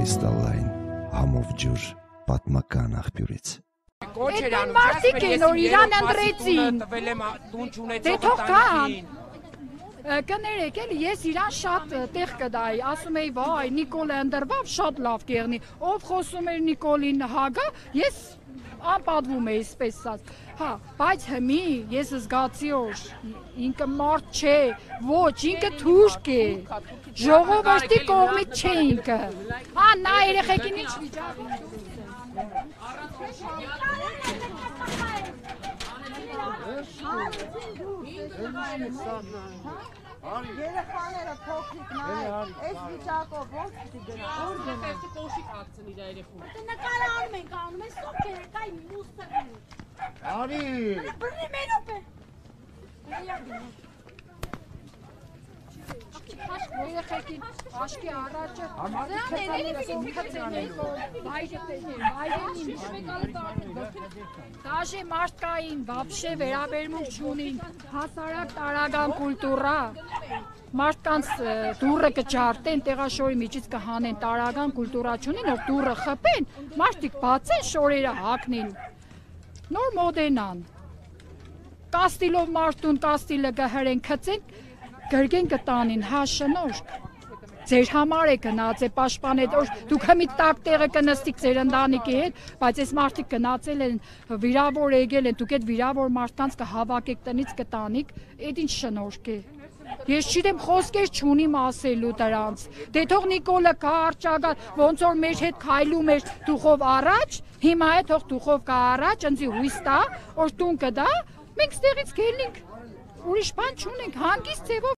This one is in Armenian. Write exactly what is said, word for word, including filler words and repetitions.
կրիստալային համով ջուր պատմական աղբյուրից։ Այդ մարդիկ են, որ իրան ընդրեցին, դե թող կան, կներեք էլ, ես իրան շատ տեղ կդայի, ասում էի, վայ, Նիկոլը ընդրվավ, շատ լավ կեղնի, ով խոսում էր Նիկոլին հագա, ես անպատվում էի, սպես ասած, հա, բայց հմի, ես զգացի որ, ինքը մարդ չէ, ոչ, ինքը թուրք է, ժողովրդի կողմից չէ ինքը, հա, նա երեխեքին ինչ վիճակի Երեխաները փոքրիկ նայ, այս վիճակով ոնց պիտի գնա։ Որտե՞ղ կոշիկ հագցնի դա երեխուն։ Դե նկարանում ենք անում, այս սոկ երեկայ մուսը։ Արի։ Բռնի մերոպ է։ Երեխեքին աշկի առաջը դաժե մարդկային, վաբշե վերաբերմունք չունին, հասարակ տարական կուլտուրա, մարդկանց դուրը կջարտեն, տեղաշորի միջից կհանեն, տարական կուլտուրա չունին, որ դուրը խպեն, մարդիկ բացեն, շորերը հակնին, նոր մոդենան, կաստիլով մարդուն կաստիլը գհրեն կծեն, գրգեն կտանին, հա շնորհք, ձեր համար է գնաց է պաշտպանել, դուք հմի տակ տեղը կնստիք ձեր ընտանիքի հետ, բայց այս մարդիկ գնացել են, վիրավոր եկել են, դուք այդ վիրավոր մարդկանց կհավաքեք տնից կտանիք, այդ ինչ շնորհք է։ Ես չգիտեմ խոսքեր չունիմ ասելու դրանց, դե թող Նիկոլը կա արճագա, ոնց որ մեր հետ քայլում էր դուխով առաջ, հիմա է թող դուխով կա առաջ, ընձի հույս տա, որ տուն կդա, մենք ստեղից գելնենք, ուրիշ բան չունենք, հանգիստ ձևով